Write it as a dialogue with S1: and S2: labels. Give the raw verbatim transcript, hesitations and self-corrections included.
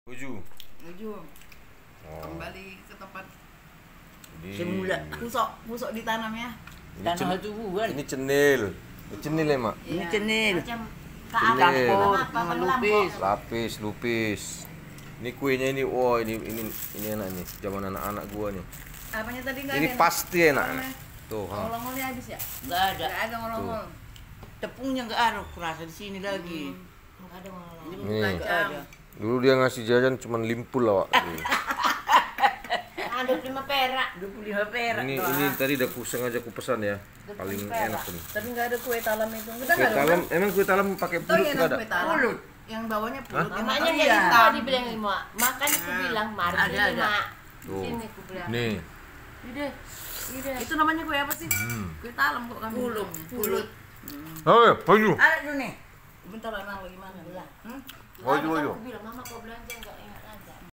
S1: Tujuh.
S2: Tujuh.
S1: Oh.
S2: Kembali ke tempat
S1: Di...
S2: semula. Pusok, pusok ditanam ya.
S1: Ini, cen...
S3: tubuhan.
S1: ini cenil. Ini cenil ya, Mak?
S2: Ini
S3: Ini cenil.
S2: Macam
S1: Cenil.
S2: apa
S3: lupis.
S1: Lapis, lupis. Ini kuenya ini, wow ini ini ini enak nih, zaman anak-anak gua nih.
S2: Apanya tadi enggak
S1: Ini
S2: ada?
S1: pasti enak. Tuh, ha.
S2: Ngolong-ngolnya habis ya?
S3: Enggak ada.
S2: Enggak ada ngolong-ngol.
S3: Tepungnya enggak ada, kurasa di sini lagi.
S2: Enggak ada ngolong-ngol.
S3: Ini
S1: Nih.
S3: enggak ada.
S1: Dulu dia ngasih jajan cuman limpul awak.
S2: Ada lima perak.
S3: dua puluh lima perak.
S1: Ini
S3: doang.
S1: ini tadi udah ku sengaja ku pesan ya. Paling enak ini.
S2: Tapi enggak ada kue talam itu. Kita
S1: Kue
S2: enggak ada.
S1: talam, emang kue talam pakai
S2: Tahu
S1: pulut
S2: ya
S1: enggak ada?
S2: kue talam?
S3: Pulut.
S2: Yang bawahnya pulut. yang
S4: Makanya
S2: atasnya
S4: jadi
S2: hitam.
S4: kau dibilang lima. Makanya aku bilang mari
S3: Ada,
S4: sini
S3: ada.
S4: mak.
S1: Tuh.
S4: Sini aku bilang.
S1: Nih.
S4: Udah. Udah.
S2: Itu namanya kue apa sih?
S1: Hmm.
S2: Kue talam kok kami.
S3: Pulut.
S2: bilangnya.
S3: Pulut.
S1: Oh, ya, baju.
S3: Ada tuh nih.
S2: Bentar Anang lagi mana? Hmm?
S1: Baju, baju.
S4: Aku bilang mama kau belanja enggak ya?